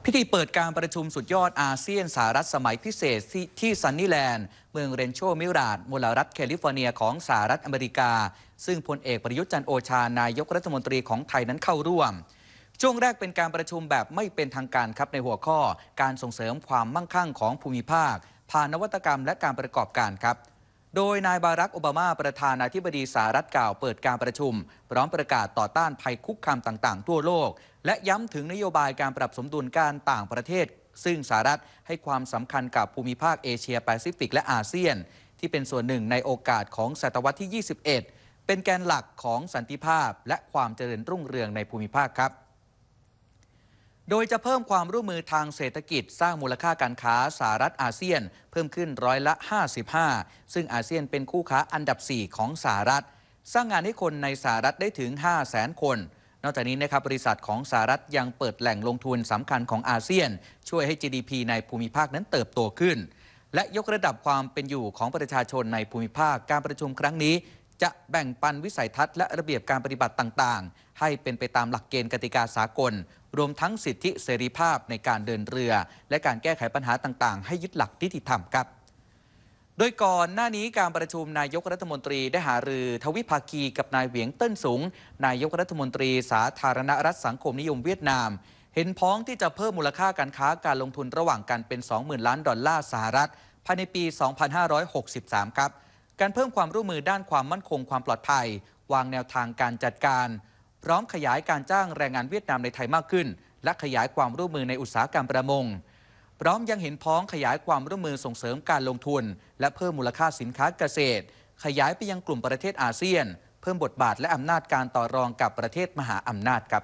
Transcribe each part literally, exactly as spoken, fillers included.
พิธีเปิดการประชุมสุดยอดอาเซียนสหรัฐสมัยพิเศษที่ซันนี่แลนด์เมืองเรนโชมิราดมลรัฐแคลิฟอร์เนียของสหรัฐอเมริกาซึ่งพลเอกประยุทธ์จันทร์โอชานายกรัฐมนตรีของไทยนั้นเข้าร่วมช่วงแรกเป็นการประชุมแบบไม่เป็นทางการครับในหัวข้อการส่งเสริมความมั่งคั่งของภูมิภาคผ่านนวัตกรรมและการประกอบการครับโดยนายบารักโอบามาประธานาธิบดีสหรัฐกล่าวเปิดการประชุมพร้อมประกาศต่อต้านภัยคุกคามต่างๆทั่วโลกและย้ำถึงนโยบายการปรับสมดุลการต่างประเทศซึ่งสหรัฐให้ความสำคัญกับภูมิภาคเอเชียแปซิฟิกและอาเซียนที่เป็นส่วนหนึ่งในโอกาสของศตวรรษที่ ยี่สิบเอ็ด เป็นแกนหลักของสันติภาพและความเจริญรุ่งเรืองในภูมิภาคครับโดยจะเพิ่มความร่วมมือทางเศรษฐกิจสร้างมูลค่าการค้าสหรัฐอาเซียนเพิ่มขึ้นร้อยละห้าสิบห้าซึ่งอาเซียนเป็นคู่ค้าอันดับสี่ของสหรัฐสร้างงานให้คนในสหรัฐได้ถึง ห้าแสน คนนอกจากนี้นะครับบริษัทของสหรัฐยังเปิดแหล่งลงทุนสำคัญของอาเซียนช่วยให้ จี ดี พี ในภูมิภาคนั้นเติบโตขึ้นและยกระดับความเป็นอยู่ของประชาชนในภูมิภาคการประชุมครั้งนี้จะแบ่งปันวิสัยทัศน์และระเบียบการปฏิบัติต่างๆให้เป็นไปตามหลักเกณฑ์กติกาสากลรวมทั้งสิทธิเสรีภาพในการเดินเรือและการแก้ไขปัญหาต่างๆให้ยึดหลักนิติธรรมครับโดยก่อนหน้านี้การประชุมนายกรัฐมนตรีได้หารือทวิภาคีกับนายเหวียงเติ้นสุงนายกรัฐมนตรีสาธารณรัฐสังคมนิยมเวียดนามเห็นพ้องที่จะเพิ่มมูลค่าการค้าการลงทุนระหว่างกันเป็น สองหมื่น ล้านดอลลาร์สหรัฐภายในปี สองพันห้าร้อยหกสิบสาม ครับการเพิ่มความร่วมมือด้านความมั่นคงความปลอดภัยวางแนวทางการจัดการพร้อมขยายการจ้างแรงงานเวียดนามในไทยมากขึ้นและขยายความร่วมมือในอุตสาหกรรมประมงพร้อมยังเห็นพ้องขยายความร่วมมือส่งเสริมการลงทุนและเพิ่มมูลค่าสินค้าเกษตรขยายไปยังกลุ่มประเทศอาเซียนเพิ่มบทบาทและอำนาจการต่อรองกับประเทศมหาอำนาจครับ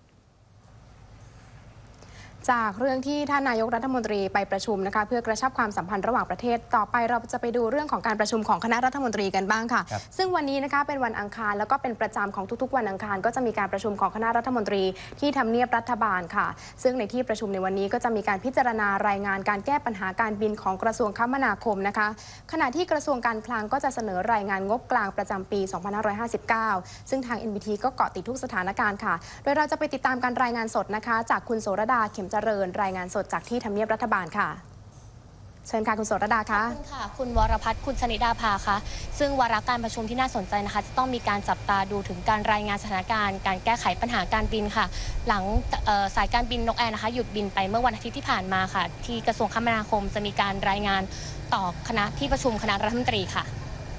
จากเรื่องที่ท่านนายกรัฐมนตรีไปประชุมนะคะเพื่อกระชับความสัมพันธ์ระหว่างประเทศต่อไปเราจะไปดูเรื่องของการประชุมของคณะรัฐมนตรีกันบ้างค่ะซึ่งวันนี้นะคะเป็นวันอังคารแล้วก็เป็นประจำของทุกๆวันอังคารก็จะมีการประชุมของคณะรัฐมนตรีที่ทำเนียบรัฐบาลค่ะซึ่งในที่ประชุมในวันนี้ก็จะมีการพิจารณารายงานการแก้ปัญหาการบินของกระทรวงคมนาคมนะคะขณะที่กระทรวงการคลังก็จะเสนอรายงานงบกลางประจำปี สองพันห้าร้อยห้าสิบเก้า ซึ่งทาง เอ็น บี ที ก็เกาะติดทุกสถานการณ์ค่ะโดยเราจะไปติดตามการรายงานสดนะคะจากคุณโสรดาเข็มเจริญรายงานสดจากที่ทำเนียบรัฐบาลค่ะเชิญค่ะคุณโสรดาคะขอบคุณค่ะคุณวรพัฒน์คุณชนิดาภาค่ะซึ่งวาระการประชุมที่น่าสนใจนะคะจะต้องมีการจับตาดูถึงการรายงานสถานการณ์การแก้ไขปัญหาการบินค่ะหลังสายการบินนกแอร์นะคะหยุดบินไปเมื่อวันอาทิตย์ที่ผ่านมาค่ะที่กระทรวงคมนาคมจะมีการรายงานต่อคณะที่ประชุมคณะรัฐมนตรีค่ะ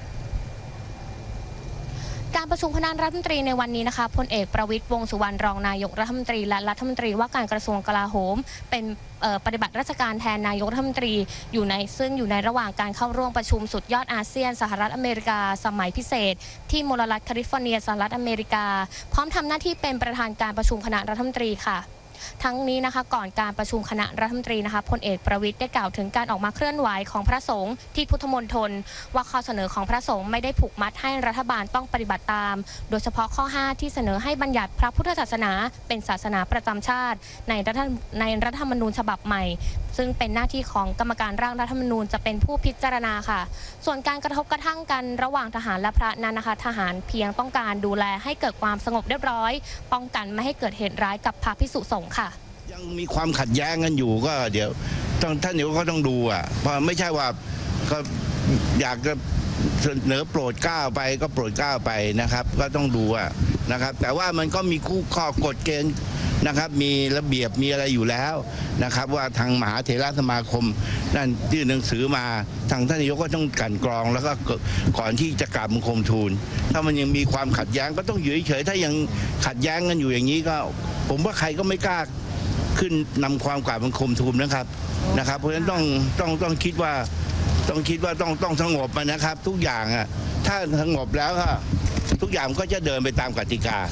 การประชุมคณะรัฐมนตรีในวันนี้นะคะพลเอกประวิตรวงษ์สุวรรณรองนายกรัฐมนตรีและรัฐมนตรีว่าการกระทรวงกลาโหมเป็นปฏิบัติราชการแทนนายกรัฐมนตรีอยู่ในซึ่งอยู่ในระหว่างการเข้าร่วมประชุมสุดยอดอาเซียนสหรัฐอเมริกาสมัยพิเศษที่มลรัฐแคลิฟอร์เนียสหรัฐอเมริกาพร้อมทำหน้าที่เป็นประธานการประชุมคณะรัฐมนตรีค่ะทั้งนี้นะคะก่อนการประชุมคณะรัฐมนตรีนะคะพลเอกประวิตรได้กล่าวถึงการออกมาเคลื่อนไหวของพระสงฆ์ที่พุทธมณฑลว่าข้อเสนอของพระสงฆ์ไม่ได้ผูกมัดให้รัฐบาลต้องปฏิบัติตามโดยเฉพาะข้อห้าที่เสนอให้บัญญัติพระพุทธศาสนาเป็นศาสนาประจำชาติในรัฐในรัฐธรรมนูญฉบับใหม่ซึ่งเป็นหน้าที่ของกรรมการร่างรัฐธรรมนูญจะเป็นผู้พิจารณาค่ะส่วนการกระทบกระทั่งกันระหว่างทหารและพระนั้นนะคะทหารเพียงต้องการดูแลให้เกิดความสงบเรียบร้อยป้องกันไม่ให้เกิดเหตุร้ายกับพระภิกษุสงฆ์ค่ะยังมีความขัดแย้งกันอยู่ก็เดี๋ยวต้องท่านเดี๋ยวก็ต้องดูอ่ะเพราะไม่ใช่ว่าก็อยากจะเสนอโปรดเกล้าไปก็โปรดเกล้าไปนะครับก็ต้องดูอ่ะนะครับแต่ว่ามันก็มีคู่ข้อกฎเกณฑ์นะครับมีระเบียบมีอะไรอยู่แล้วนะครับว่าทางมหาเถรสมาคมนั่นยื่นหนังสือมาทางท่านนายกก็ต้องกลั่นกรองแล้วก็ก่อนที่จะกราบบังคมทูลถ้ามันยังมีความขัดแย้งก็ต้องอยู่เฉยๆถ้ายังขัดแย้งกันอยู่อย่างนี้ก็ผมว่าใครก็ไม่กล้าขึ้นนำความกราบบังคมทูลนะครับนะครับเพราะฉะนั้นต้องต้องต้องคิดว่าต้องคิดว่าต้องต้องสงบมันนะครับทุกอย่างอ่ะถ้าสงบแล้วก็ทุกอย่างก็จะเดินไปตามกติกา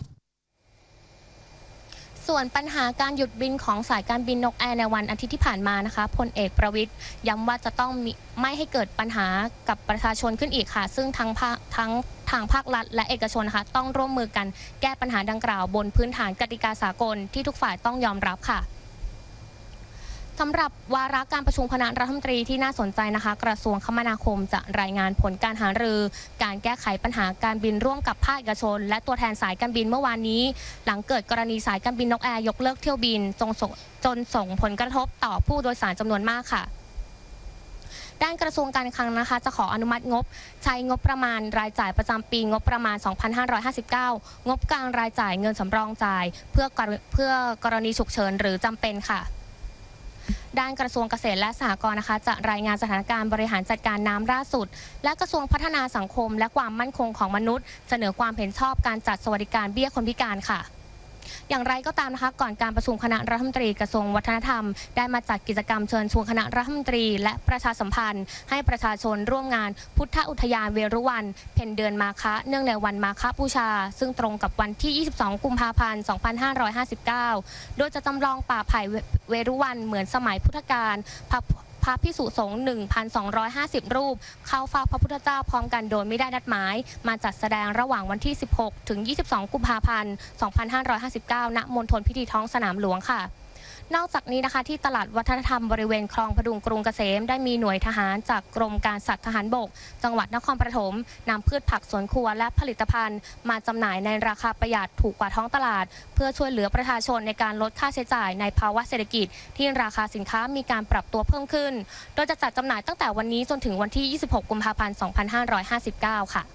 ส่วนปัญหาการหยุดบินของสายการบินนกแอร์ในวันอาทิตย์ที่ผ่านมานะคะพลเอกประวิตรย้ำว่าจะต้องไม่ให้เกิดปัญหากับประชาชนขึ้นอีกค่ะซึ่งทั้งภาคทั้งทางภาครัฐและเอกชนนะคะต้องร่วมมือกันแก้ปัญหาดังกล่าวบนพื้นฐานกติกาสากลที่ทุกฝ่ายต้องยอมรับค่ะสำหรับวาระการประชุมคณะรัฐมนตรีที่น่าสนใจนะคะกระทรวงคมนาคมจะรายงานผลการหารือการแก้ไขปัญหาการบินร่วมกับภาคเอกชนและตัวแทนสายการบินเมื่อวานนี้หลังเกิดกรณีสายการบินนกแอร์ยกเลิกเที่ยวบินจนส่งจนส่งผลกระทบต่อผู้โดยสารจำนวนมากค่ะด้านกระทรวงการคลังนะคะจะขออนุมัติงบใช้งบประมาณรายจ่ายประจำปีงบประมาณ สองพันห้าร้อยห้าสิบเก้า งบกลางรายจ่ายเงินสำรองจ่ายเพื่อเพื่อกรณีฉุกเฉินหรือจำเป็นค่ะด้านกระทรวงเกษตรและสหกรณ์นะคะจะรายงานสถานการณ์บริหารจัดการน้ำล่าสุดและกระทรวงพัฒนาสังคมและความมั่นคงของมนุษย์เสนอความเห็นชอบการจัดสวัสดิการเบี้ยคนพิการค่ะอย่างไรก็ตามนะคะก่อนการประชุมคณะรัฐมนตรีกระทรวงวัฒนธรรมได้มาจัดกิจกรรมเชิญชวนคณะรัฐมนตรีและประชาสัมพันธ์ให้ประชาชนร่วมงานพุทธอุทยานเวรุวันเพ็ญเดือนมาฆะเนื่องในวันมาฆบูชาซึ่งตรงกับวันที่ยี่สิบสองกุมภาพันธ์สองพันห้าร้อยห้าสิบเก้าโดยจะจำลองป่าไผ่เวรุวันเหมือนสมัยพุทธกาลพระภิกษุสงฆ์ หนึ่งพันสองร้อยห้าสิบ รูปเข้าเฝ้าพระพุทธเจ้าพร้อมกันโดยไม่ได้นัดหมายมาจัดแสดงระหว่างวันที่ สิบหก ถึง ยี่สิบสอง กุมภาพันธ์ สองพันห้าร้อยห้าสิบเก้า ณ มณฑลพิธีท้องสนามหลวงค่ะนอกจากนี้นะคะที่ตลาดวัฒนธรรมบริเวณคลองพดุงกรุงเกษมได้มีหน่วยทหารจากกรมการสัตว์ทหารบกจังหวัดนครปฐมนำพืชผักสวนครัวและผลิตภัณฑ์มาจำหน่ายในราคาประหยัดถูกกว่าท้องตลาดเพื่อช่วยเหลือประชาชนในการลดค่าใช้จ่ายในภาวะเศรษฐกิจที่ราคาสินค้ามีการปรับตัวเพิ่มขึ้นโดยจะจัดจำหน่ายตั้งแต่วันนี้จนถึงวันที่ ยี่สิบหก กุมภาพันธ์ สองพันห้าร้อยห้าสิบเก้า ค่ะ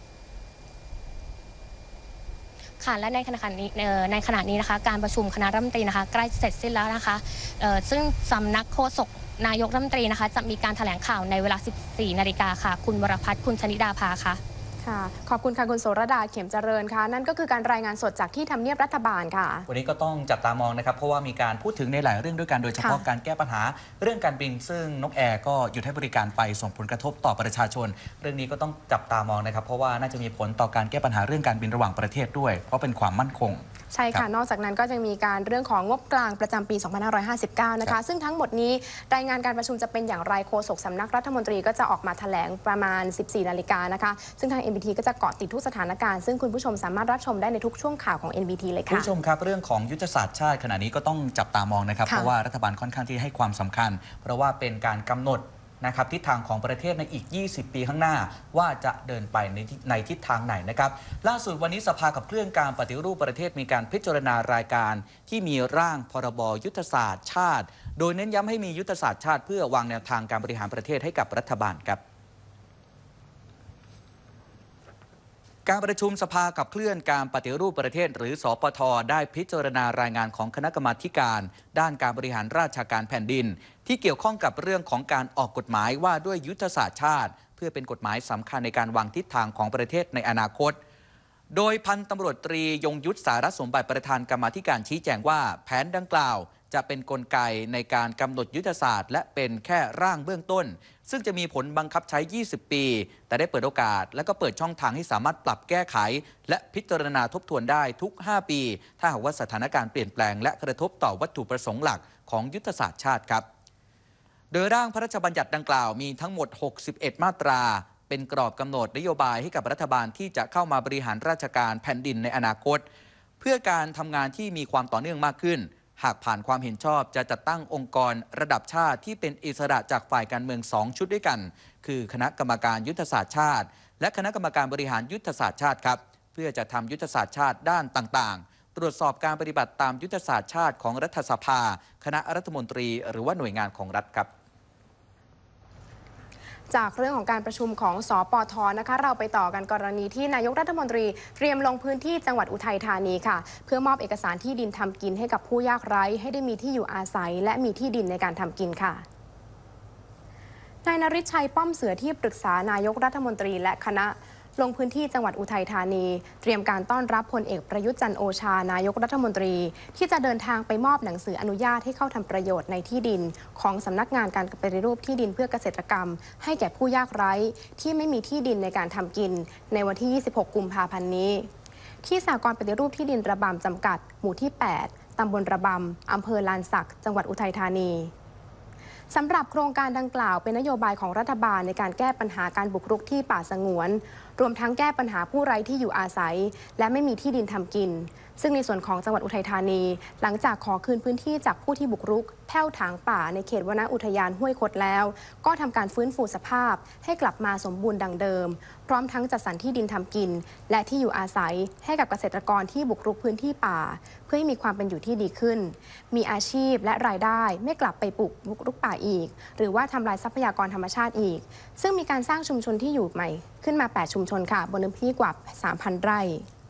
ค่ะและในขณะนี้ในขณะนี้นะคะการประชุมคณะรัฐมนตรีนะคะใกล้เสร็จสิ้นแล้วนะคะซึ่งสำนักโฆษกนายกรัฐมนตรีนะคะจะมีการแถลงข่าวในเวลา สิบสี่ นาฬิกาค่ะคุณวรพัฒน์คุณชนิดาภาค่ะค่ะขอบคุณค่ะคุณโสรดาเข็มเจริญค่ะนั่นก็คือการรายงานสดจากที่ทำเนียบรัฐบาลค่ะวันนี้ก็ต้องจับตามองนะครับเพราะว่ามีการพูดถึงในหลายเรื่องด้วยกันโดยเฉพาะการแก้ปัญหาเรื่องการบินซึ่งนกแอร์ก็หยุดให้บริการไปส่งผลกระทบต่อประชาชนเรื่องนี้ก็ต้องจับตามองนะครับเพราะว่าน่าจะมีผลต่อการแก้ปัญหาเรื่องการบินระหว่างประเทศด้วยเพราะเป็นความมั่นคงใช่ค่ะนอกจากนั้นก็ยังมีการเรื่องของงบกลางประจำปี สองพันห้าร้อยห้าสิบเก้า นะคะซึ่งทั้งหมดนี้รายงานการประชุมจะเป็นอย่างไรโฆษกสำนักรัฐมนตรีก็จะออกมาแถลงประมาณ สิบสี่ นาฬิกานะคะซึ่งทาง เอ็น บี ที ก็จะเกาะติดทุกสถานการณ์ซึ่งคุณผู้ชมสามารถรับชมได้ในทุกช่วงข่าวของ เอ็น บี ที เลยค่ะคุณผู้ชมครับเรื่องของยุทธศาสตร์ชาติขณะนี้ก็ต้องจับตามองนะครับเพราะว่ารัฐบาลค่อนข้างที่ให้ความสำคัญเพราะว่าเป็นการกำหนดนะครับทิศทางของประเทศในอีก ยี่สิบ ปีข้างหน้าว่าจะเดินไปในในทิศทางไหนนะครับล่าสุดวันนี้สภาขับเคลื่อนการปฏิรูปประเทศมีการพิจารณารายการที่มีร่างพรบยุทธศาสตร์ชาติโดยเน้นย้ำให้มียุทธศาสตร์ชาติเพื่อวางแนวทางการบริหารประเทศให้กับรัฐบาลครับการประชุมสภาขับเคลื่อนการปฏิรูปประเทศหรือสปท.ได้พิจารณารายงานของคณะกรรมาการด้านการบริหารราชการแผ่นดินที่เกี่ยวข้องกับเรื่องของการออกกฎหมายว่าด้วยยุทธศาสตร์ชาติเพื่อเป็นกฎหมายสำคัญในการวางทิศทางของประเทศในอนาคตโดยพันตำรวจตรียงยุทธสารสมบัติประธานกรรมาธิการชี้แจงว่าแผนดังกล่าวจะเป็นกลไกในการกำหนดยุทธศาสตร์และเป็นแค่ร่างเบื้องต้นซึ่งจะมีผลบังคับใช้ ยี่สิบ ปีแต่ได้เปิดโอกาสและก็เปิดช่องทางให้สามารถปรับแก้ไขและพิจารณาทบทวนได้ทุก ห้า ปีถ้าหากว่าสถานการณ์เปลี่ยนแปลงและกระทบต่อวัตถุประสงค์หลักของยุทธศาสตร์ชาติครับโดยร่างพระราชบัญญัติดังกล่าวมีทั้งหมด หกสิบเอ็ด มาตราเป็นกรอบกำหนดนโยบายให้กับรัฐบาลที่จะเข้ามาบริหารราชการแผ่นดินในอนาคตเพื่อการทำงานที่มีความต่อเนื่องมากขึ้นหากผ่านความเห็นชอบจะจัดตั้งองค์กรระดับชาติที่เป็นอิสระจากฝ่ายการเมืองสองชุดด้วยกันคือคณะกรรมการยุทธศาสตร์ชาติและคณะกรรมการบริหารยุทธศาสตร์ชาติครับเพื่อจะทำยุทธศาสตร์ชาติด้านต่างๆตรวจสอบการปฏิบัติตามยุทธศาสตร์ชาติของรัฐสภาคณะรัฐมนตรีหรือว่าหน่วยงานของรัฐครับจากเรื่องของการประชุมของสปท.นะคะเราไปต่อกันกรณีที่นายกรัฐมนตรีเตรียมลงพื้นที่จังหวัดอุทัยธานีค่ะเพื่อมอบเอกสารที่ดินทำกินให้กับผู้ยากไร้ให้ได้มีที่อยู่อาศัยและมีที่ดินในการทำกินค่ะนายนฤชัยป้อมเสือที่ปรึกษานายกรัฐมนตรีและคณะลงพื้นที่จังหวัดอุทัยธานีเตรียมการต้อนรับพลเอกประยุทธ์จันทร์โอชานายกรัฐมนตรีที่จะเดินทางไปมอบหนังสืออนุญาตให้เข้าทำประโยชน์ในที่ดินของสำนักงานการปฏิรูปที่ดินเพื่อเกษตรกรรมให้แก่ผู้ยากไร้ที่ไม่มีที่ดินในการทำกินในวันที่ ยี่สิบหก กุมภาพันธ์นี้ที่สหกรณ์ปฏิรูปที่ดินระบำจำกัดหมู่ที่ แปด ตำบลระบำอำเภอลานสักจังหวัดอุทัยธานีสำหรับโครงการดังกล่าวเป็นนโยบายของรัฐบาลในการแก้ปัญหาการบุกรุกที่ป่าสงวนรวมทั้งแก้ปัญหาผู้ไร้ที่อยู่อาศัยและไม่มีที่ดินทำกินซึ่งในส่วนของจังหวัดอุทัยธานีหลังจากขอคืนพื้นที่จากผู้ที่บุกรุกแผ่วถางป่าในเขตวนอุทยานห้วยคดแล้วก็ทำการฟื้นฟูสภาพให้กลับมาสมบูรณ์ดังเดิมพร้อมทั้งจัดสรรที่ดินทำกินและที่อยู่อาศัยให้กับเกษตรกรที่บุกรุกพื้นที่ป่าเพื่อให้มีความเป็นอยู่ที่ดีขึ้นมีอาชีพและรายได้ไม่กลับไปปลูกบุกรุกป่าอีกหรือว่าทำลายทรัพยากรธรรมชาติอีกซึ่งมีการสร้างชุมชนที่อยู่ใหม่ขึ้นมาแปดชุมชนค่ะบนเนื้อที่กว่า สามพัน ไร่